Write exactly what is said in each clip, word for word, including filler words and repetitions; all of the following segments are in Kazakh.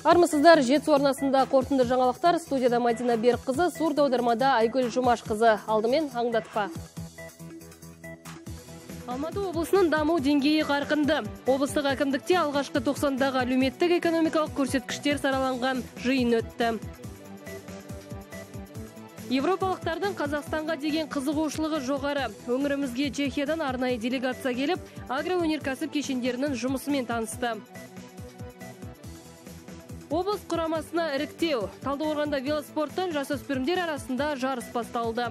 Армысыздар, жетісу арнасында қорытынды жаңалықтар. Студияда Мадина Берікқызы, сурд аудармада Айгүл Жұмашқызы. Алдымен аңдатпа. Алматы облысының даму деңгейі қарқынды. Облыстық әкімдікте алғашқы тоқсандағы әлеуметтік экономикалық көрсеткіштер сараланған жиын өтті. Европалықтардың Қазақстанға деген қызығушылығы жоғары. Өңірімізге Чехиядан арнайы делегация келіп, агроөнеркәсіп кешендерінің жұмысымен танысты. Облыс құрамасына іріктеу. Талдықорғанда велоспорттан жасөспірімдер арасында жарыс басталды.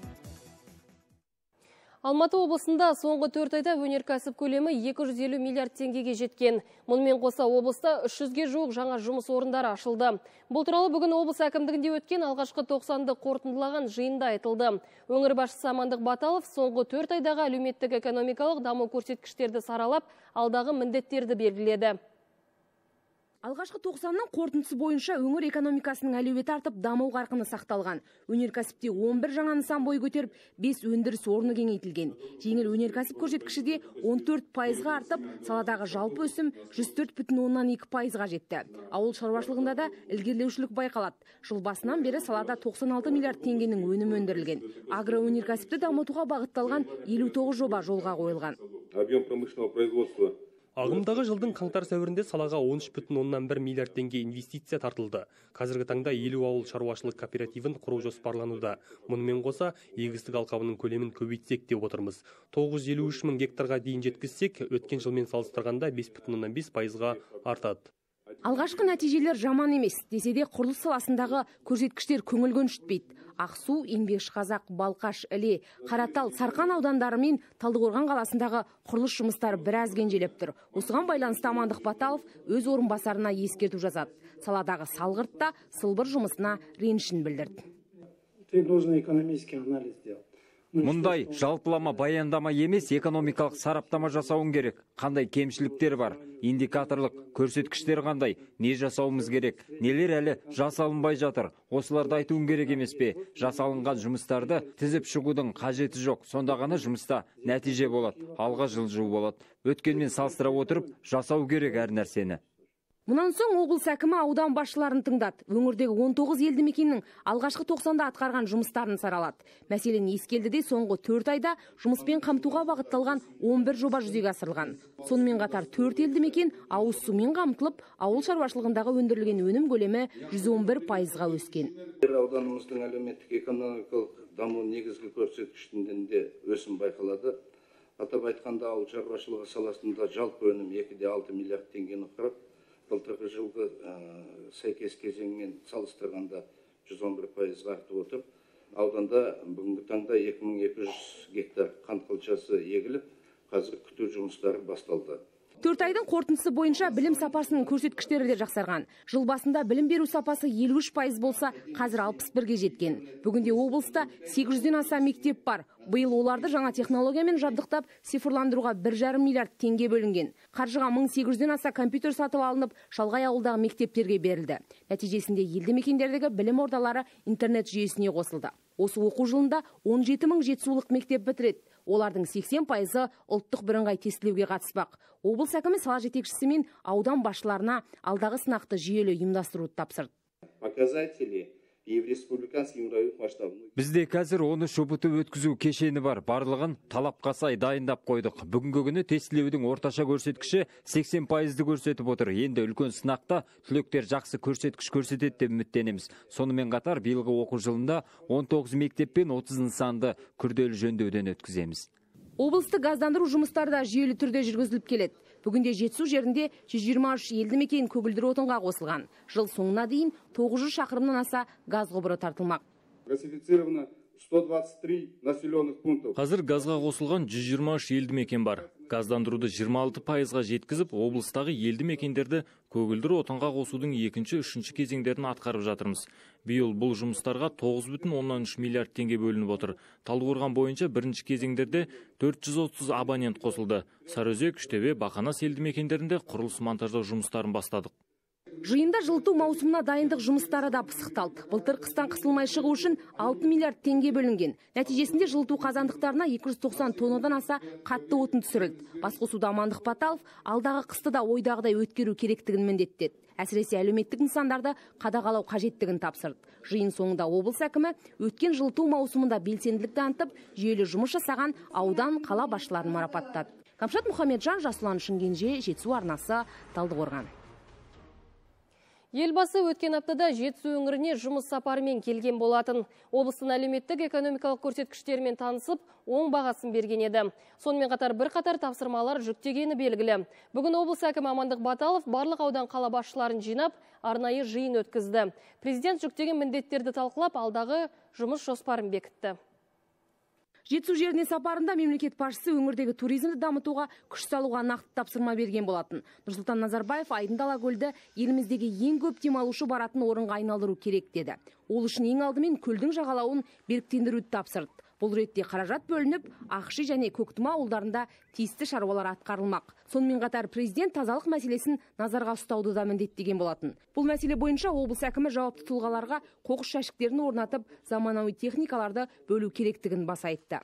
Алматы облысында соңғы төрт айда өнеркәсіп көлемі екі жүз елу миллиард теңгеге жеткен. Мұнымен қоса облыста үш жүзге жуық жаңа жұмыс орындары ашылды. Бұл туралы бүгін облыс әкімдігінде өткен алғашқы тоқсанды қорытындылаған жиында айтылды. Өңір басшысы Амандық Баталов соңғы төрт айдағы әлеуметтік экономикалық даму көрсеткіштерді саралап, алдағы міндеттерді белгіледі. Алғашқы тоқсанның қорытындысы бойынша өңір экономикасының әлеуеті артып, даму қарқыны сақталған. Өнеркәсіпте он бір жаңа нысан бой көтеріп, бес өндіріс орны кеңейтілген. Жеңіл өнеркәсіп көрсеткіші де он төрт пайызға артып, саладағы жалпы өсім жүз төрт бүтін оннан екі пайызға жетті. Ауыл шаруашылығында да ілгерілеушілік байқалады. Жыл басынан бері салада тоқсан алты миллиард теңгенің өнімі өндірілген. Агроөнеркәсіпті дамытуға бағытталған елу тоғыз жоба жолға қойылған. Объем промышленного производства Ағымдағы жылдың қаңтар-сәуірінде салаға он үш бүтін оннан бір миллиард теңге инвестиция тартылды. Қазіргі таңда елу ауыл шаруашылық кооперативін құру жоспарлануда. Мұнымен қоса, егістік алқабының көлемін көбейтсек деп отырмыз. тоғыз жүз елу үш мың гектарға дейін жеткізсек, өткен жылмен салыстырғанда бес бүтін оннан бес пайызға артады. Алғашқы нәтижелер жаман емес, десе де құрылыс саласындағы көрсеткіштер көңіл көншітпейді. Ақсу, Еңбекшіқазақ, Балқаш, Іле, Қаратал, Сарқан аудандары мен Талдықорған қаласындағы құрылыс жұмыстары біраз кенжелеп тұр. Осыған байланысты Амандық Баталов өз орынбасарына ескерту жазады. Саладағы салғыртта сылбыр жұмысына ренішін білдірді. Мұндай жалпылама баяндама емес, экономикалық сараптама жасауын керек. Қандай кемшіліктер бар, индикаторлық көрсеткіштер қандай, не жасауымыз керек, нелер әлі жасалынбай жатыр. Осыларды айтуын керек емес пе? Жасалынған жұмыстарды тізіп шығудың қажеті жоқ. Сонда ғана жұмыста нәтиже болады, алға жылжу болады. Өткенмен салыстыра отырып, жасау керек әр нәрсені. Мұнан соң облыс әкімі аудан басшыларын тыңдады. Өңірдегі он тоғыз елді мекеннің алғашқы тоқсанда атқарған жұмыстарын саралады. Мәселен, ескелдіде соңғы төрт айда жұмыспен қамтуға бағытталған он бір жоба жүзеге асырылған. Сонымен қатар төрт елді мекен ауыз сумен қамтылып, ауыл шаруашылығындағы өндірілген өнім көлемі жүз он бір пайызға өскен. Ауданымыздың әлеуметтік экономикалық даму негізгі көрсеткіштерінде өсім байқалады. Атап айтқанда, ауыл шаруашылығы саласында жалпы өнім екі де алты миллиард теңгені құрап, былтырғы жылғы сәйкес кезеңмен салыстырғанда жүз он бір пайызға артып отыр. Ауданда бүгінгі таңда екі мың екі жүз гектар қант қылшасы егіліп, қазір күту жұмыстары басталды. Төрт айдың қорытындысы бойынша білім сапасының көрсеткіштері де жақсарған. Жыл басында білім беру сапасы елу үш пайыз болса, қазір алпыс бірге жеткен. Бүгінде облыста сегіз жүзден аса мектеп бар. Биыл оларды жаңа технологиямен жабдықтап, цифрландыруға бір жарым миллиард теңге бөлінген. Қаржыға мың сегіз жүзден аса компьютер сатып алынып, шалғай ауылдағы мектептерге берілді. Нәтижесінде елді мекендердегі білім ордалары интернет жүйесіне қосылды. Осы оқу жылында он жеті мың жетісулық мектеп бітіреді. Олардың сексен пайызы ұлттық бірыңғай тестілеуге қатыспақ. Облыс әкімі сала жетекшісі мен аудан басшыларына алдағы сынақты жүйелі ұйымдастыруды тапсырды. Показатели Бізде қазір он үш ұбт өткізу кешені бар. Барлығын талапқа сай дайындап қойдық. Бүгінгі күні тестілеудің орташа көрсеткіші сексен пайызды көрсетіп отыр. Енді үлкен сынақта түлектер жақсы көрсеткіш көрсетеді деп үміттенеміз. Сонымен қатар биылғы оқу жылында он тоғыз мектеп пен отыз нысанды күрделі жөндеуден өткіземіз. Облысты газдандыру жұмыстары да жүйелі түрде жүргізіліп келеді. Бүгінде Жетісу жерінде жүз жиырма үш елді мекен көгілдір отынға қосылған. Жыл соңына дейін тоғыз жүз шақырымнан аса газ құбыры тартылмақ. сто двадцать три населенных пунктов. Қазір газға қосылған жүз жиырма үш елді мекен бар. Газдандыруды жиырма алты пайызға жеткізіп, облыстағы елді мекендерді көгілдір отынға қосудың екінші, үшінші кезеңдерін атқарып жатырмыз. Биыл бұл жұмыстарға тоғыз бүтін оннан үш миллиард теңге бөлініп отыр. Талдықорған бойынша бірінші кезеңдерде төрт жүз отыз абонент қосылды. Сарыөзек, Үштөбе, Бақанас елді мекендерінде құрылыс монтаждау жұмыстарын бастадық. Жиында жылыту маусымына дайындық жұмыстары да пысықталды. Былтыр қыстан қысылмай шығу үшін алты миллиард теңге бөлінген. Нәтижесінде жылыту қазандықтарына екі жүз тоқсан тоннадан аса қатты отын түсірілді. Басқосуда Амандық Баталов алдағы қысты да ойдағыдай өткеру керектігін міндеттеді. Әсіресе әлеуметтік нысандарды қадағалау қажеттігін тапсырды. Жиын соңында облыс әкімі өткен жылыту маусымында белсенділік танытып, жүйелі жұмыс жасаған аудан, қала басшыларын марапаттады. Камшат Мұхамеджан, Жасұлан Шынгенже, Жетісу арнасы, Талдықорған. Елбасы өткен аптада Жетісу өңіріне жұмыс сапарымен келген болатын. Облыстың әлеуметтік экономикалық көрсеткіштерімен танысып, оң бағасын берген еді. Сонымен қатар бірқатар тапсырмалар жүктегені белгілі. Бүгін облыс әкімі Амандық Баталов барлық аудан қала басшыларын жинап, арнайы жиын өткізді. Президент жүктеген міндеттерді талқылап, алдағы жұмыс жоспарын бекітті. Жетісу жеріне сапарында мемлекет басшысы өңірдегі туризмді дамытуға күш салуға нақты тапсырма берген болатын. Нұрсұлтан Назарбаев Айдын Алакөлді еліміздегі ең көп демалушы баратын орынға айналдыру керек деді. Ол үшін ең алдымен көлдің жағалауын беріктендіруді тапсырды. Бұл ретте қаражат бөлініп, Ақши және Көктұма ауылдарында тиісті шаруалар атқарылмақ. Сонымен қатар президент тазалық мәселесін назарға ұстауды да міндеттеген болатын. Бұл мәселе бойынша облыс әкімі жауапты тұлғаларға қоқыс жәшіктерін орнатып, заманауи техникаларды бөлу керектігін баса айтты.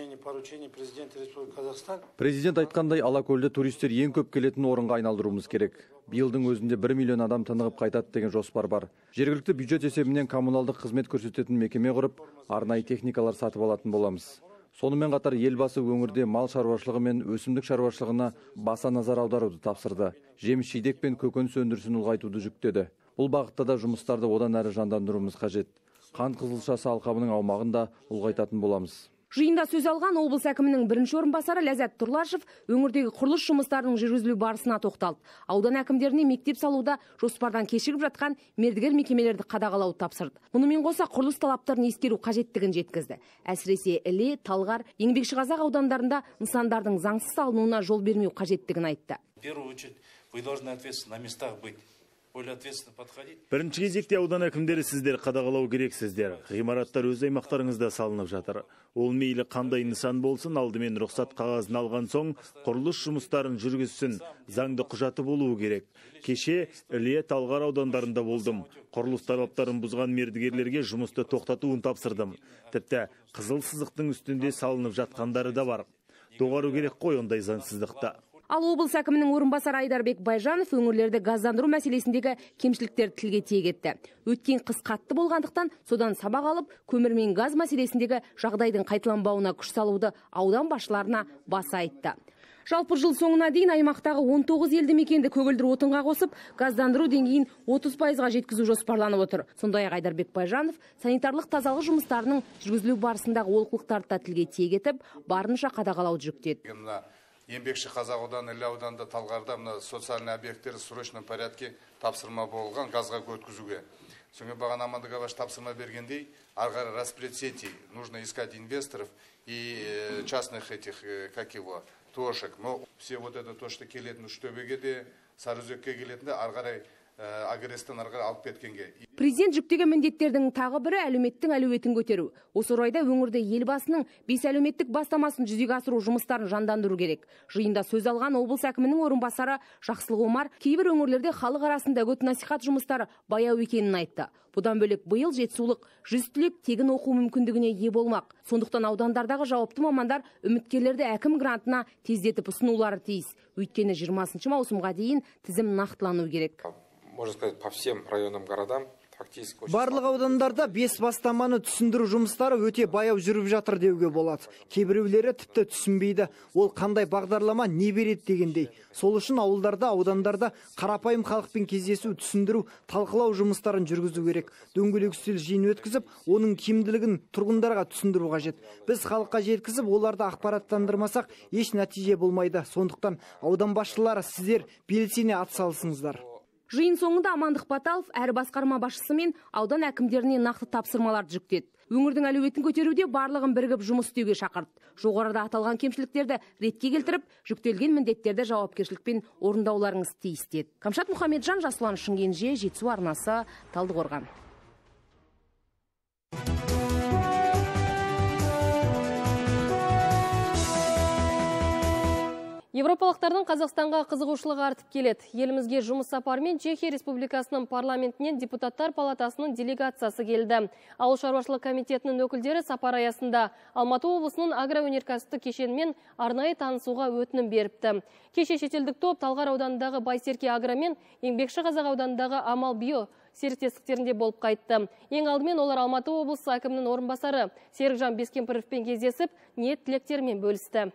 Президент айтқандай, Алакөлді туристер ең көп келетін орынға айналдыруымыз керек. Биылдың өзінде бір миллион адам тынығып қайтады деген жоспар бар. Жергілікті бюджет есебінен коммуналдық қызмет көрсететін мекеме құрып, арнайы техникалар сатып алатын боламыз. Сонымен қатар елбасы өңірде мал шаруашылығы мен өсімдік шаруашылығына баса назар аударуды тапсырды. Жеміс-жидек пен көкөніс өндірісін ұлғайтуды жүктеді. Бұл бағытта да жұмыстарды одан әрі жандандыруымыз қажет. Қант қызылшасы алқабының аумағын да ұлғайтатын боламыз. Жиында сөз алған облыс әкімінің бірінші орынбасары Ләззат Тұрлашев өңірдегі құрылыс жұмыстарының жүргізілу барысына тоқталды. Аудан әкімдеріне мектеп салуда жоспардан кешігіп жатқан мердігер мекемелерді қадағалауды тапсырды. Мұнымен қоса құрылыс талаптарын ескеру қажеттігін жеткізді. Әсіресе Іле, Талғар, Еңбекшіқазақ аудандарында нысандардың заңсыз салынуына жол бермеу қажеттігін айтты. В первую очередь, вы должны ответственно на местах быть. Бірінші кезекте аудан әкімдері сіздер қадағалау керексіздер. Ғимараттар өз аймақтарыңызда салынып жатыр. Ол мейлі қандай нысан болсын, алдымен рұқсат қағазын алған соң құрылыс жұмыстарын жүргізсін, заңды құжаты болуы керек. Кеше Іле, Талғар аудандарында болдым. Құрылыс талаптарын бұзған мердігерлерге жұмысты тоқтатуын тапсырдым. Тіпті қызыл сызықтың үстінде салынып жатқандары да бар. Доғару керек қой ондай заңсыздықта. Ал облыс әкімінің орынбасары Айдарбек Байжанов өңірлерді газдандыру мәселесіндегі кемшіліктерді тілге тиек етті. Өткен қыс қатты болғандықтан содан сабақ алып, көмір мен газ мәселесіндегі жағдайдың қайталанбауына күш салуды аудан басшыларына баса айтты. Жалпы жыл соңына дейін аймақтағы он тоғыз елді мекенді көгілдір отынға қосып, газдандыру деңгейін отыз пайызға жеткізу жоспарланып отыр. Сондай-ақ Айдарбек Байжанов санитарлық тазалық жұмыстарының жүргізілу барысындағы олқылықтарды тілге тиек етіп, барынша қадағалауды жүктеді. Еңбекшіқазақ ауданы, Іле ауданында, Талғарда социальный объекттер в срочном порядке тапсырма болған газға өткізуге. Соңғы бағана Амандық Абаш тапсырма бергендей, ары распред сети, нужно искать инвесторов и частных этих, как его, тошек. Но все вот это то, что келетін Үштөбеге де, Сарыөзекке келетінде ары агрестен арғы алып кеткенге. Президент жүктеген міндеттердің тағы бірі әлеуметтің әлеуетін көтеру. Осы орайда өңірде елбасының бес әлеуметтік бастамасын жүзеге асыру жұмыстарын жандандыру керек. Жиында сөз алған облыс әкімінің орынбасары Жақсылық Омар кейбір өңірлерде халық арасында үгіт насихат жұмыстары баяу екенін айтты. Бұдан бөлек биыл жетісулық жүз түлек тегін оқу мүмкіндігіне ие болмақ. Сондықтан аудандардағы жауапты мамандар үміткерлерді әкім грантына тездетіп ұсынулары тиіс. Өйткені жиырмасыншы маусымға дейін тізім нақтылану керек. Можно сказать, по всем районам, городам. Барлық аудандарда бес бастаманы түсіндіру жұмыстары өте баяу жүріп жатыр деуге болады. Кейбіреулері тіпті түсінбейді, ол қандай бағдарлама не береді дегендей. Сол үшін ауылдарда, аудандарда қарапайым халықпен кездесу, түсіндіру, талқылау жұмыстарын жүргізу керек. Дөңгелек үстел жиын өткізіп, оның кемділігін тұрғындарға түсіндіру қажет. Біз халыққа жеткізіп, оларды ақпараттандырмасақ, еш нәтиже болмайды. Сондықтан аудан басшылары, сіздер белсене атсалысыңыздар. Жиын соңында Амандық Баталов әр басқарма басшысы мен аудан әкімдеріне нақты тапсырмаларды жүктеді. Өңірдің әлеуетін көтеруде барлығын бірігіп жұмыс істеуге шақырды. Жоғарыда аталған кемшіліктерді ретке келтіріп, жүктелген міндеттерді жауапкершілікпен орындауларыңыз тиіс деді. Камшат Мұхамеджан, Жасұлан Шынгенже, Жетісу арнасы, Талдықорған. Европалықтардың Қазақстанға қызығушылығы артып келеді. Елімізге жұмыс сапарымен Чехия Республикасының парламентінен депутаттар палатасының делегациясы келді. Ауыл шаруашылық комитетінің өкілдері сапар аясында Алматы облысының агроөнеркәсіптік кешенімен арнайы танысуға өтінім беріпті. Кеше шетелдік топ Талғар ауданындағы Байсерке агромен Еңбекші Қазақ ауданындағы Амал био серіктестіктерінде болып қайтты. Ең алдымен олар Алматы облысы әкімінің орынбасары Серікжан Бескемпіровпен кездесіп, ниет тілектерімен бөлісті.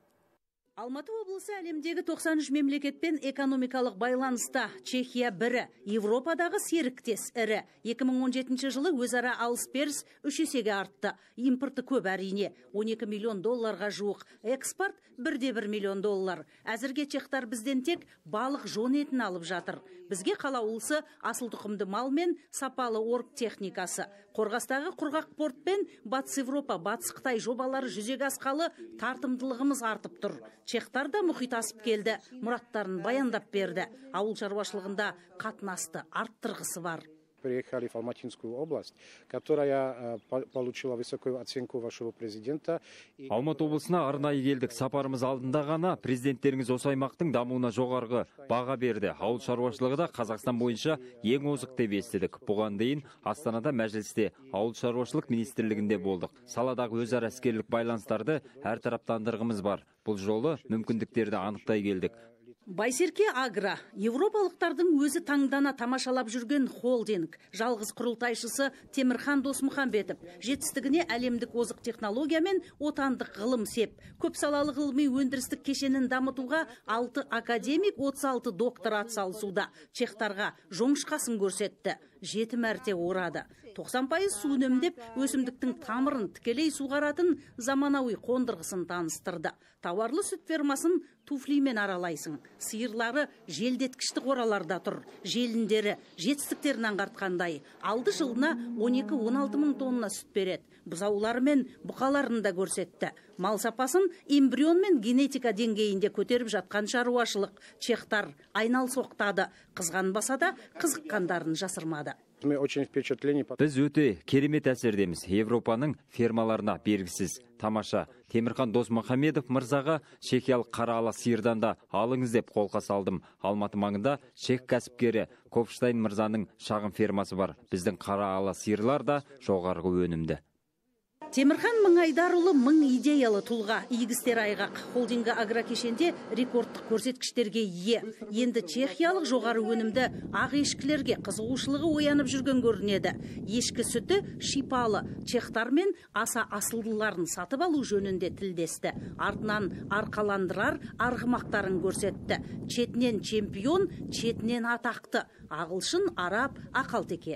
Алматы облысы әлемдегі тоқсан үш мемлекетпен экономикалық байланыста. Чехия бірі, Европадағы серіктес ірі. екі мың он жетінші жылы өзара алыс-беріс үш есеге артты. Импорты көп әрине, он екі миллион долларға жуық. Экспорт бірде бір миллион доллар. Әзірге чехтар бізден тек балық жон етін алып жатыр. Бізге қалаулысы асыл тұқымды мал мен сапалы орг техникасы. Қорғастағы құрғақ порт пен Батыс Европа, Батыс Қытай жобалары жүзеге асқалы тартымдылығымыз артып тұр. Чехтар да мұхит асып келді, мұраттарын баяндап берді. Ауыл шаруашылығында қатынасты арттырғысы бар. Приехали в Алматинскую область, которая получила высокую оценку вашего президента. Алматы облысына арнайы келдік. Сапарымыз алдында ғана президенттеріңіз осы аймақтың дамуына жоғарғы баға берді. Ауыл шаруашылығы да Қазақстан бойынша ең озық деп естідік. Бұған дейін Астанада мәжілісте ауыл шаруашылық министрлігінде болдық. Саладағы өзара іскерлік байланыстарды әртараптандырғымыз бар. Бұл жолы мүмкіндіктерді анықтай келдік. Байсерке агро, европалықтардың өзі таңдана тамашалап жүрген холдинг. Жалғыз құрылтайшысы Темірхан Досмұхамбетов. Жетістігіне әлемдік озық технология мен отандық ғылым сеп. Көп салалы ғылыми өндірістік кешенін дамытуға алты академик, отыз алты доктор атсалысуда. Чехтарға жоңышқасын көрсетті. Жеті мәрте орады. тоқсан пайыз су үнемдеп, өсімдіктің тамырын тікелей суғаратын заманауи қондырғысын таныстырды. Тауарлы сүт фермасын туфлимен аралайсың. Сиырлары желдеткішті қораларда тұр. Желіндері жетістіктерін аңғартқандай. Алды жылына он екі он алты мың тонна сүт береді. Бұзаулары мен бұқаларын да көрсетті. Мал сапасын эмбрион мен генетика деңгейінде көтеріп жатқан шаруашылық. Чехтар айнал соқтады. Қызғанбаса да қызыққандарын жасырмады. Біз өте керемет әсердеміз. Европаның фермаларына бергісіз. Тамаша. Темірхан Досмұхамедов мырзаға чехиялық қара ала сиырдан да алыңыз деп қолқа салдым. Алматы маңында чех кәсіпкері Ковштайн мырзаның шағын фермасы бар. Біздің қара ала сиырлар да жоғарғы өнімді. Темірхан Мыңайдарұлы мың идеялы тұлға, игістер айғақ. Холдингі агрокешенде рекордтық көрсеткіштерге ие. Енді чехиялық жоғары өнімді ақ ешкілерге қызығушылығы оянып жүрген көрінеді. Ешкі сүті шипалы. Чехтармен аса асылдыларын сатып алу жөнінде тілдесті. Артынан арқаландырар арғымақтарын көрсетті. Четінен чемпион, четінен атақты. Ағылшын, араб, ақалтеке.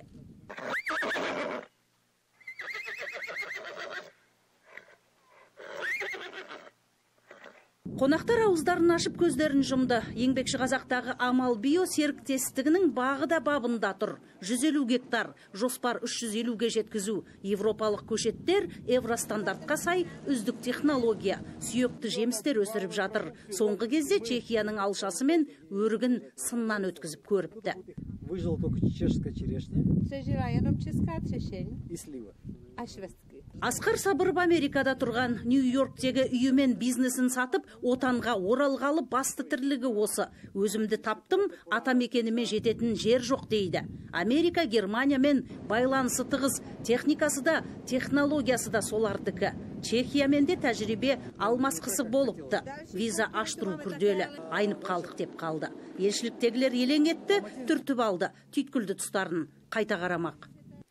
Қонақтар ауыздарын ашып көздерін жұмды. Еңбекші Қазақтағы Амал био серіктестігінің бағы да бабында тұр. жүз елу гектар, жоспар үш жүз елуге жеткізу. Европалық көшеттер евростандартқа сай үздік технология. Сүйекті жемістер өсіріп жатыр. Соңғы кезде Чехияның алшасы мен өрігін сыннан өткізіп көріпті. Выжил только чешская черешня. Районом чешская черешня. И слива. Асқар Сабыров Америкада тұрған Нью-Йорктегі үйімен бизнесін сатып, отанға оралғалы басты тірлігі осы. Өзімді таптым, атамекеніме жететін жер жоқ дейді. Америка, Германия мен байланысы тығыз, техникасы да, технологиясы да солардікі. Чехиямен де тәжірибе алмасқысы болыпты. Виза аштыру күрделі, айнып қалдық деп қалды. Елшіліктегілер елең етті, түртіп алды, түйткілді тұстарын қайта қарамақ.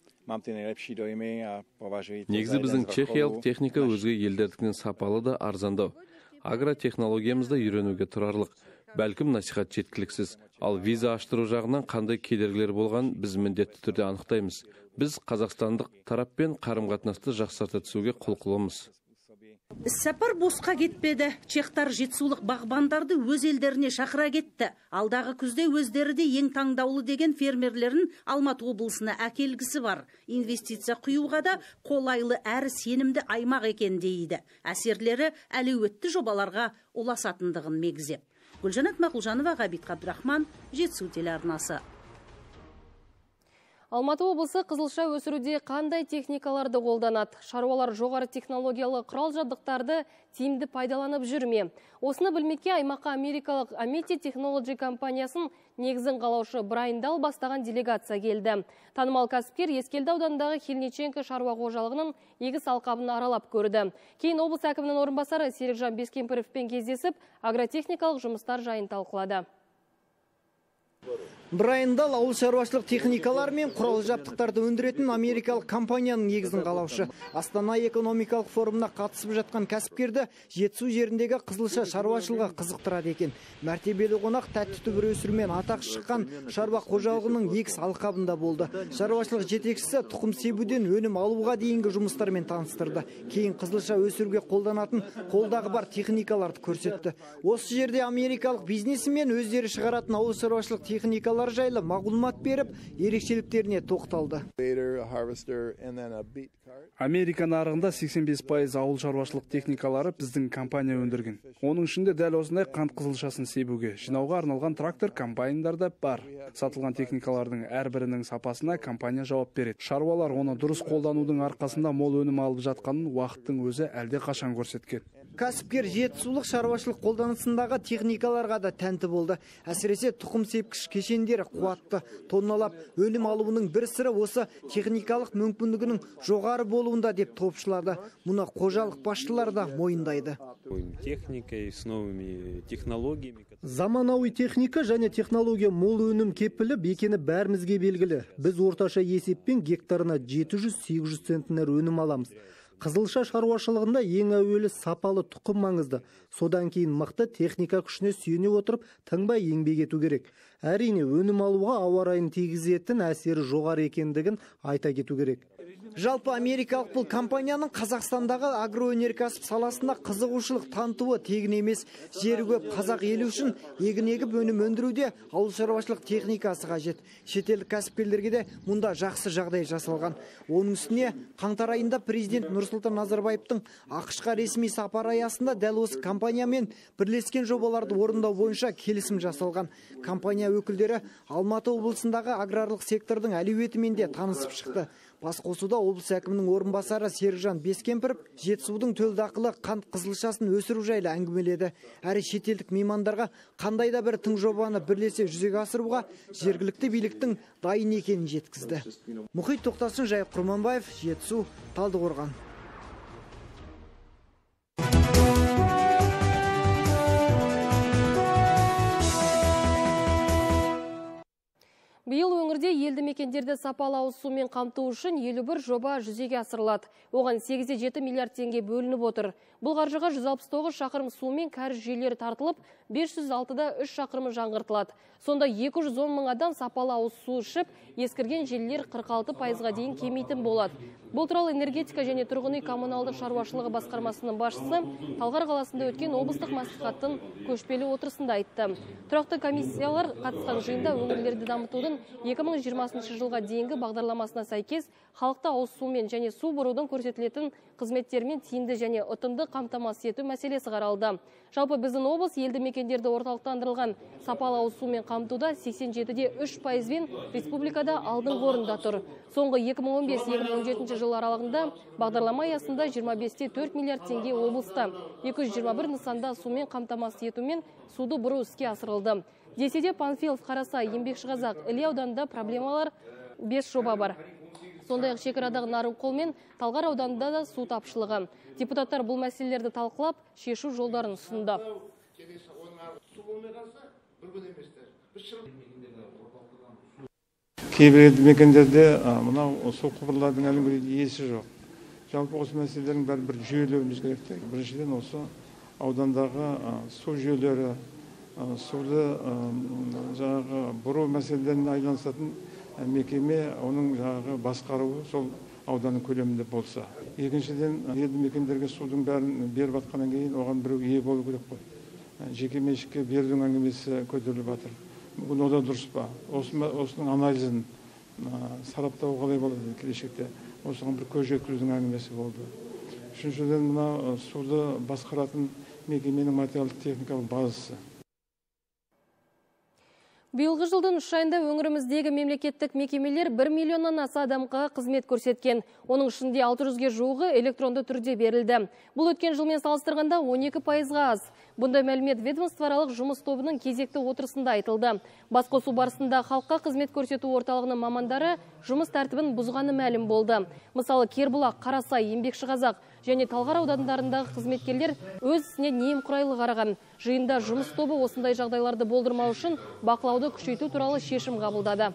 Негізі біздің чехиялық техника өзге елдердікінен сапалы да арзандау. Агротехнологиямызда үйренуге тұрарлық. Бәлкім насихат жеткіліксіз. Ал виза аштыру жағынан қандай кедергілер болған біз міндетті түрде анықтаймыз. Біз қазақстандық тараппен қарым-қатынасты жақсарта түсуге құлқылымыз. Іс-сапар босқа кетпеді. Чехтар жетісулық бағбандарды өз елдеріне шақыра кетті. Алдағы күзде өздері де ең таңдаулы деген фермерлерін Алматы облысына әкелгісі бар. Инвестиция құюға да қолайлы әрі сенімді аймақ екен дейді. Әсерлері әлеуетті жобаларға ұласатындығын мегзеп. Гүлжанат Мақұлжанова, Ғабит Қабдырахман, Жетісу телеарнасы. Алматы облысы қызылша өсіруде қандай техникаларды қолданады? Шаруалар жоғары технологиялы құрал жабдықтарды тиімді пайдаланып жүрме? Осыны білмекке аймаққа америкалық Ameti Technology компаниясын негізін қалаушы Брайан Дал бастаған делегация келді. Танымал кәсіпкер Ескелді ауданындағы Хильниченко шаруа қожалығының егіс алқабын аралап көрді. Кейін облыс әкімінің орынбасары Серікжан Бескемпіровпен кездесіп, агротехникалық жұмыстар жайын талқылады. Брайан Дал ауыл шаруашылық техникалар мен құрал жабдықтарды өндіретін америкалық компанияның негізін қалаушы. Астана экономикалық форумына қатысып жатқан кәсіпкерді Жетісу жеріндегі қызылша шаруашылығы қызықтырады екен. Мәртебелі қонақ тәтті түбір өсірумен атақ шыққан шаруа қожалығының егіс алқабында болды. Шаруашылық жетекшісі тұқым себуден өнім алуға дейінгі жұмыстармен таныстырды. Кейін қызылша өсіруге қолданатын қолдағы бар техникаларды көрсетті. Осы жерде америкалық бизнесімен өздері шығаратын ауыл шаруашылық техникалар жайлы мағлұмат беріп, ерекшеліктеріне тоқталды. Америка нарығында сексен бес пайыз ауыл шаруашылық техникалары біздің компания өндірген. Оның ішінде дәл осындай қант қызылшасын себуге, жинауға арналған трактор комбайндар да бар. Сатылған техникалардың әрбірінің сапасына компания жауап береді. Шаруалар оны дұрыс қолданудың арқасында мол өнім алып жатқанын уақыттың өзі әлде қашан көрсеткен. Кәсіпкер жетісулық шаруашылық қолданысындағы техникаларға да тәнті болды. Әсіресе тұқым сепкіш кешендері қуатты, тонналап өнім алуының бір сыры осы техникалық мүмкіндігінің жоғары болуында деп топшылады. Мұны қожалық басшылары да мойындайды. Заманауи техника және технология мол өнім кепіліп екені бәрімізге белгілі. Біз орташа есеппен гектарына жеті жүз сегіз жүз центнер өнім аламыз. Қызылша шаруашылығында ең әуелі сапалы тұқым маңызды. Содан кейін мықты техника күшіне сүйене отырып, тыңбай еңбек ету керек. Әрине, өнім алуға ауа райын тигізетін әсері жоғары екендігін айта кету керек. Жалпы америкалық бұл компанияның Қазақстандағы агроөнеркәсіп саласында қызығушылық танытуы тегін емес. Жері көп қазақ елі үшін егін егіп өнім өндіруде ауыл шаруашылық техникасы қажет. Шетелдік кәсіпкерлерге де мұнда жақсы жағдай жасалған. Оның үстіне қаңтар айында президент Нұрсұлтан Назарбаевтың ақш-қа ресми сапары аясында дәл осы компаниямен бірлескен жобаларды орындау бойынша келісім жасалған. Компания өкілдері Алматы облысындағы аграрлық сектордың әлеуетімен де танысып шықты. Басқосуда облыс әкімінің орынбасары Серікжан Бескемпіров Жетісудың төл дақылы қант қызылшасын өсіру жайлы әңгімеледі. Әрі шетелдік меймандарға қандай да бір тың жобаны бірлесе жүзеге асыруға жергілікті биліктің дайын екенін жеткізді. Мұхит Тоқтасын, Жайық Құрманбаев, Жетісу, Талдықорған. Биыл өңірде елді мекендерді сапалы ауыз сумен қамту үшін елу бір жоба жүзеге асырылады. Оған сегіз де жеті миллиард теңге бөлініп отыр. Бұл қаржыға жүз алпыс тоғыз шақырым су мен кәріз жүйелері тартылып, бес жүз алтыда үш шақырымы жаңғыртылады. Сонда екі жүз он мың адам сапалы ауыз су ішіп, ескірген желілер қырық алты пайызға дейін кемитін болады. Бұл туралы энергетика және тұрғын үй коммуналдық шаруашылығы басқармасының басшысы Талғар қаласында өткен облыстық мәслихаттың көшпелі отырысында айтты. Тұрақты комиссиялар қатысқан жиында өңірлерді дамытудың екі мың жиырмасыншы жылға дейінгі бағдарламасына сәйкес халықты ауыз сумен және су бұрудың көрсетілетін қызметтермен тиімді және ұтымды қамтамасыз ету мәселесі қаралды. Жалпы біздің облыс елді мекендерді орталықтандырылған сапалы ауыз сумен қамтуда сексен жеті де үш пайызбен республикада алдыңғы орында тұр. Соңғы екі мың он бес екі мың он жетінші жыл аралығында бағдарлама аясында жиырма бес те төрт миллиард теңге облыста, екі жүз жиырма бір нысанда сумен қамтамасыз етумен суды бұру іске асырылды. Десе де Панфилов, Қарасай, Еңбекшіқазақ, Іле ауданында проблемалар бес жоба бар. Сондай-ақ шекарадағы Нарынқол мен Талғар ауданында да су тапшылығы. Депутаттар бұл мәселелерді талқылап, шешу жолдарын ұсынды. Кейбір елді мекендерде мынау су құбырлардың әлі иесі жоқ. Жалпы осы мәселелердің бәрі бір жүйелеуіміз керек. Біріншіден осы аудандағы су жүйелері, суды жаңағы бұру мәселелеріне айналысатын мекеме, оның жаңағы басқаруы сол ауданның көлемінде болса. Екіншіден, елді мекендерге судың бәрін беріп атқаннан кейін оған біреу ие болу керек қой. Жеке меншікке берудің әңгімесі көтеріліп жатыр. Бүгін ода дұрыс па? Осының анализін сараптау қалай болады келешекте? Осыған бір көз жеткізудің әңгімесі болды. Үшіншіден, мына суды басқаратын мекеменің материалдық техникалық базасы. Биылғы жылдың үш айында өңіріміздегі мемлекеттік мекемелер бір миллионнан аса адамға қызмет көрсеткен. Оның ішінде алты жүзге жуығы электронды түрде берілді. Бұл өткен жылмен салыстырғанда он екі пайызға аз. Бұндай мәлімет ведомствоаралық жұмыс тобының кезекті отырысында айтылды. Басқосу барысында халыққа қызмет көрсету орталығының мамандары жұмыс тәртібін бұзғаны мәлім болды. Мысалы, Кербұлақ, Қарасай, Еңбекшіқазақ және Талғар аудандарындағы қызметкерлер өз ісіне немқұрайлы қараған. Жиында жұмыс тобы осындай жағдайларды болдырмау үшін бақылауды күшейту туралы шешім қабылдады.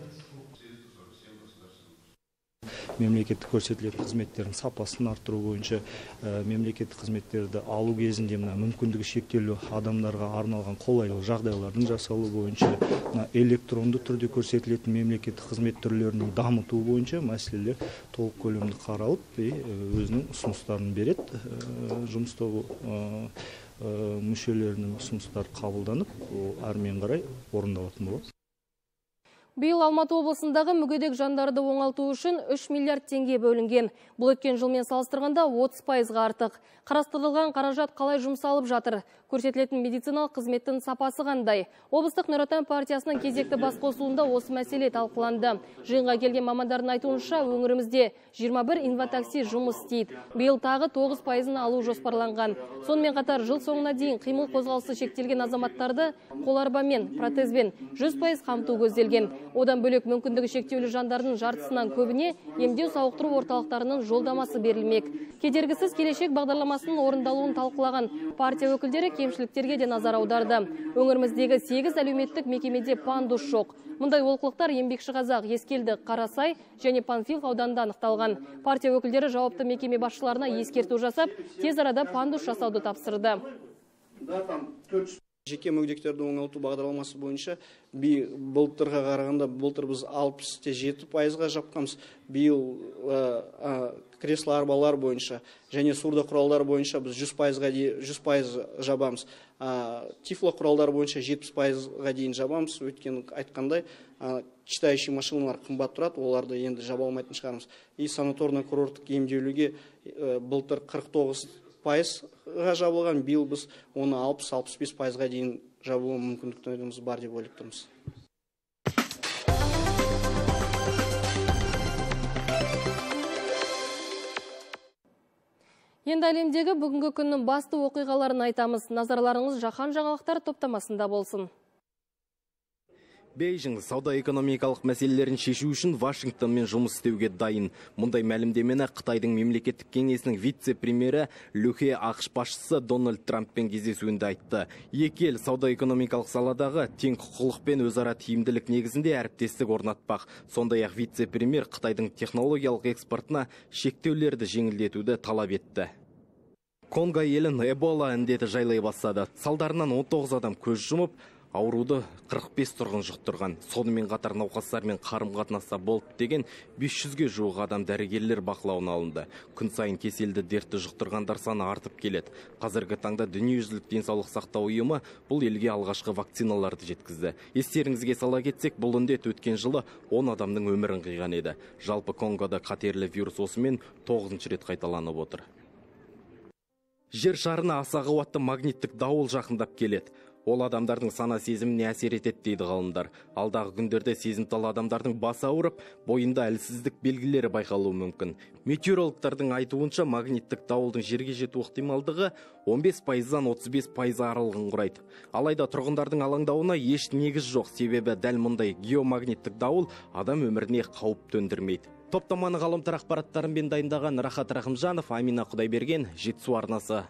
Мемлекеттік көрсетілетін қызметтердің сапасын арттыру бойынша мемлекеттік қызметтерді алу кезінде мына мүмкіндігі шектеулі адамдарға арналған қолайлы жағдайлардың жасалу бойынша, электронды түрде көрсетілетін мемлекеттік қызмет түрлерінің дамыту бойынша мәселелер толық көлемді қаралып, өзінің ұсыныстарын береді. Жұмыс тобы мүшелерінің ұсыныстары қабылданып, әрмен қарай орындалатын болады. Биыл Алматы облысындағы мүгедек жандарды оңалту үшін үш миллиард теңге бөлінген. Бұл өткен жылмен салыстырғанда отыз пайызға артық. Қарастырылған қаражат қалай жұмсалып жатыр? Көрсетілетін медициналық қызметтің сапасы қандай? Облыстық Нұр Отан партиясының кезекті басқосуында осы мәселе талқыланды. Жиынға келген мамандардың айтуынша, өңірімізде жиырма бір инватакси жұмыс істейді. Биыл тағы тоғыз пайызын алу жоспарланған. Сонымен қатар жыл соңына дейін қимыл қозғалысы шектелген азаматтарды қоларбамен, протезбен жүз пайыз қамту көзделген. Одан бөлек мүмкіндігі шектеулі жандардың жартысынан көбіне емдеу сауықтыру орталықтарының жолдамасы берілмек. Кедергісіз келешек бағдарламасының орындалуын талқылаған партия өкілдері кемшіліктерге де назар аударды. Өңіріміздегі сегіз әлеуметтік мекемеде пандус жоқ. Мұндай олқылықтар Еңбекшіқазақ, Ескелді, Қарасай және Панфилов ауданында анықталған. Партия өкілдері жауапты мекеме басшыларына ескерту жасап, тез арада пандус жасауды тапсырды. Жеке мүгедектерді оңалту бағдарламасы бойынша былтырға қарағанда былтыр біз алпыс те жеті пайызға жапқанбыз. Биыл кресло арбалар бойынша және сурдо құралдар бойынша біз жүз пайызға жүз пайыз жабамыз. Тифло құралдар бойынша жетпіс пайызға дейін жабамыз. Өйткені айтқандай, читающий машиналар қымбат тұрады, оларды енді жаба алмайтын шығармыз. И санаторно курорттық емдеуліге былтыр қырық тоғыз пайызға жабылған, биыл біз оны алпыс алпыс бес пайызға дейін жабуы мүмкіндіктеріміз бар деп ойлап тұрмыз. Енді әлемдегі бүгінгі күннің басты оқиғаларын айтамыз. Назарларыңыз жаһан жаңалықтар топтамасында болсын. Бейжің сауда-экономикалық мәселелерін шешу үшін Вашингтонмен жұмыс істеуге дайын. Мұндай мәлімдемені Қытайдың мемлекеттік кеңесінің вице-премьері Люхе ақш басшысы Дональд Трамппен кездесуінде айтты. Екі ел сауда-экономикалық саладағы тең құқылық пен өзара тиімділік негізінде әріптестік орнатпақ. Сондай-ақ вице-премьер Қытайдың технологиялық экспортына шектеулерді жеңілдетуді талап етті. Конго елін Эбола індеті жайлай бастады. Салдарынан он тоғыз адам көз жұмып, ауруды қырық бес тұрғын жұқтырған. Сонымен қатар науқастармен қарым-қатынаста болды деген бес жүзге жуық адам дәрігерлер бақылауына алынды. Күн сайын кеселді дертті жұқтырғандар саны артып келеді. Қазіргі таңда дүниежүзілік денсаулық сақтау ұйымы бұл елге алғашқы вакциналарды жеткізді. Естеріңізге сала кетсек, бұл індет өткен жылы он адамның өмірін қиған еді. Жалпы Конгода қатерлі вирус осымен тоғызыншы рет қайталанып отыр. Жер шарына аса қуатты магниттік дауыл жақындап келеді. Ол адамдардың сана сезіміне әсер етеді дейді ғалымдар. Алдағы күндерде сезімтал адамдардың басы ауырып, бойында әлсіздік белгілері байқалуы мүмкін. Метеорологтардың айтуынша магниттік дауылдың жерге жету ықтималдығы он бес пайыздан отыз бес пайыз аралығын құрайды. Алайда тұрғындардың алаңдауына еш негіз жоқ, себебі дәл мұндай геомагниттік дауыл адам өміріне қауіп төндірмейді. Топтаманы ғаламтор ақпараттарымен дайындаған Рахат Рахымжанов, Амина Құдайберген, Жетісу арнасы.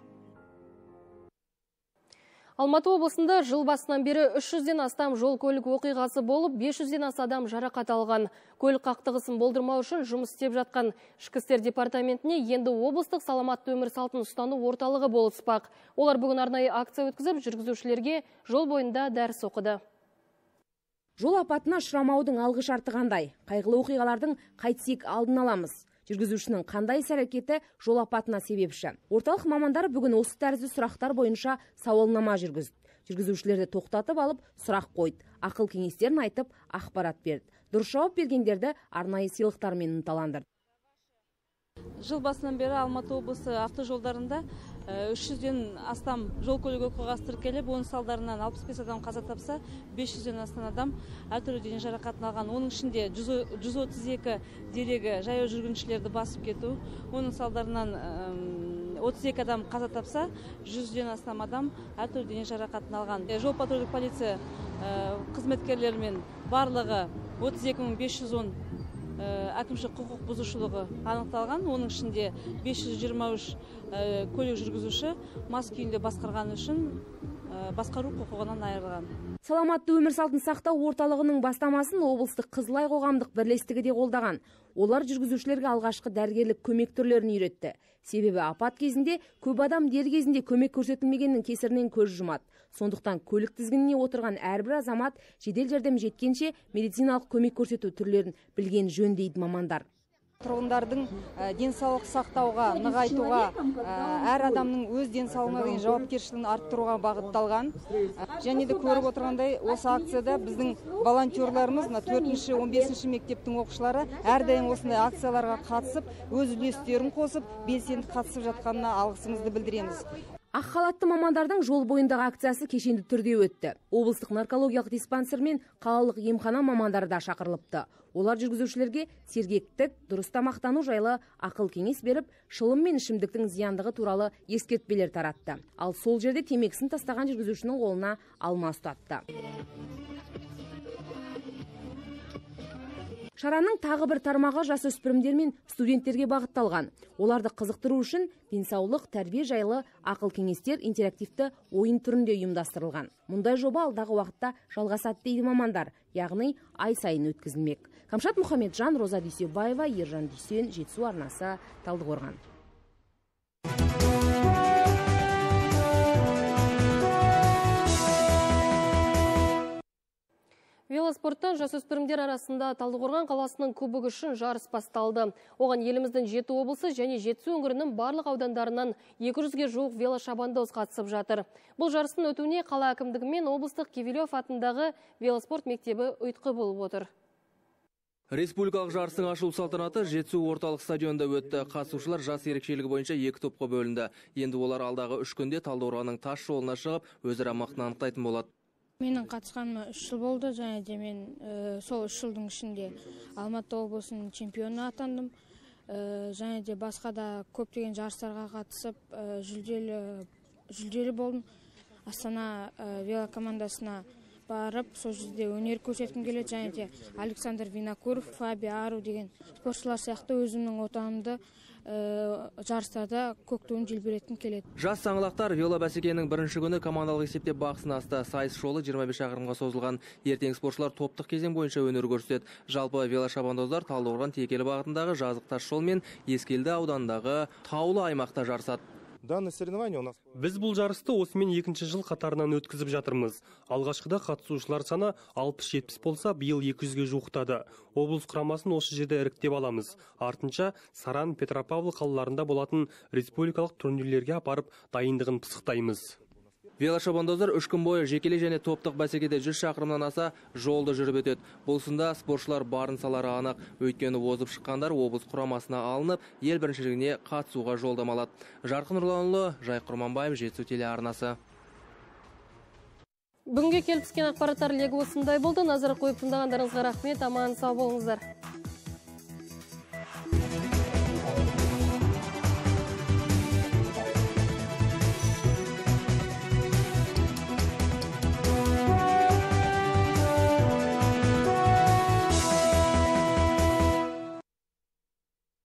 Алматы облысында жыл басынан бері үш жүзден астам жол көлік оқиғасы болып, бес жүзден аса адам жарақат алған. Көлік қақтығысын болдырмау үшін жұмыс істеп жатқан Ішкі істер департаментіне енді облыстық саламатты өмір салтын ұстану орталығы болыспақ. Олар бүгін арнайы акция өткізіп, жүргізушілерге жол бойында дәріс оқыды. Жол апатына ұшырамаудың алғы шарты қандай? Қайғылы оқиғалардың қайтсек алдын аламыз. Жүргізушінің қандай іс-әрекеті жол апатына себепші? Орталық мамандары бүгін осы тәрізді сұрақтар бойынша сауалнама жүргізді. Жүргізушілерді тоқтатып алып, сұрақ қойды, ақыл кеңестерін айтып, ақпарат берді. Дұрыс жауап бергендерді арнайы сыйлықтармен ынталандырды. Жыл басынан бері Алматы облысы автожолдарында үш жүзден астам жол көлік оқиғасы тіркеліп, оның салдарынан алпыс бес адам қаза тапса, бес жүзден астам адам әртүрлі дене жарақатын алған. Оның ішінде жүз отыз екі дерегі жаяу жүргіншілерді басып кету. Оның салдарынан отыз екі адам қаза тапса, жүзден астам адам әртүрлі дене жарақатын алған. Жол патрульдік полиция қызметкерлерімен барлығы отыз екі мың бес жүз он әкімшілік құқық бұзушылығы анықталған. Оның ішінде бес жүз жиырма үш көлік жүргізуші мас күйінде басқарғаны үшін басқару құқығынан айырылған. Саламатты өмір салтын сақтау орталығының бастамасын облыстық Қызылай қоғамдық бірлестігі де қолдаған. Олар жүргізушілерге алғашқы дәрігерлік көмек түрлерін үйретті. Себебі апат кезінде көп адам дер кезінде көмек көрсетілмегеннің кесірінен көз жұмады. Сондықтан көлік тізгініне отырған әрбір азамат жедел жәрдем жеткенше медициналық көмек көрсету түрлерін білген жөн дейді мамандар. Тұрғындардың денсаулық сақтауға, нығайтуға, әр адамның өз денсаулығына деген жауапкершілігін арттыруға бағытталған. Және де көріп отырғандай, осы акцияда біздің волонтерларымыз төртінші он бесінші мектептің оқушылары әрдайым осындай акцияларға қатысып, өз үлестерін қосып, белсенді қатысып жатқанына алғысымызды білдіреміз. Ақ халатты мамандардың жол бойындағы акциясы кешенді түрде өтті. Облыстық наркологиялық диспансер мен қалалық емхана мамандары да шақырылыпты. Олар жүргізушілерге сергектік, дұрыс тамақтану жайлы ақыл кеңес беріп, шылым мен ішімдіктің зияндығы туралы ескертпелер таратты. Ал сол жерде темекісін тастаған жүргізушінің қолына алма ұстатты. Шараның тағы бір тармағы жасөспірімдер мен студенттерге бағытталған. Оларды қызықтыру үшін денсаулық, тәрбие жайлы ақыл кеңестер интерактивті ойын түрінде ұйымдастырылған. Мұндай жоба алдағы уақытта жалғасады дейді мамандар, яғни ай сайын өткізілмек. Камшат Мұхамеджан, Роза Дүйсебаева, Ержан Дүйсен, Жетісу арнасы, Талдықорған. Велоспорттан жасөспірімдер арасында Талдықорған қаласының кубогы үшін жарыс басталды. Оған еліміздің жеті облысы және Жетісу өңірінің барлық аудандарынан екі жүзге жуық велошабандоз қатысып жатыр. Бұл жарыстың өтуіне қала әкімдігі мен облыстық Кивилев атындағы велоспорт мектебі ұйытқы болып отыр. Республикалық жарыстың ашылу салтанаты Жетісу орталық стадионда өтті. Қатысушылар жас ерекшелігі бойынша екі топқа бөлінді. Енді олар алдағы үш күнде Талдықорғанның тас жолына шығып, өзара мықтыны анықтайтын болады. Менің қатысқаныма үш жыл болды, және де мен сол үш жылдың ішінде Алматы облысының чемпионы атандым. Және де басқа да көптеген жарыстарға қатысып, жүлделі болдым. Астана велокомандасына барып, сол жерде өнер көрсеткім келеді, және де Александр Винокуров, Фаби Ару деген спортшылар сияқты өзімнің отанымды жарыстарда көк туын желбіреттім келеді. Жас саңлақтар велобәсекенің бірінші күні командалық есепте бақ сынасты. Сайыс жолы жиырма бес шақырымға созылған. Ертең спортшылар топтық кезең бойынша өнер көрсетеді. Жалпы велошабандоздар Талдықорған Текелі бағытындағы жазық тас жол мен Ескелді аудандағы таулы аймақта жарысады. Біз бұл жарысты осымен екінші жыл қатарынан өткізіп жатырмыз. Алғашқыда қатысушылар саны алпыс жетпіс болса, биыл екі жүзге жуықтады. Облыс құрамасын осы жерде іріктеп аламыз. Артынша Саран, Петропавл қалаларында болатын республикалық турнирлерге апарып дайындығын пысықтаймыз. Велошабандоздар үш күн бойы жекелей және топтық бәсекеде жүз шақырымнан аса жолды жүріп өтеді. Бұл сында спортшылар барын салары анық. Өйткені озып шыққандар облыс құрамасына алынып, ел біріншілігіне қатысуға жолдама алады. Жарқын Нұрланұлы, Жайық Құрманбаев, Жетісу телеарнасы. Бүгінге келіп түскен ақпараттар легі осындай болды. Назар қойып тыңдағандарыңызға рахмет, аман сау болыңыздар.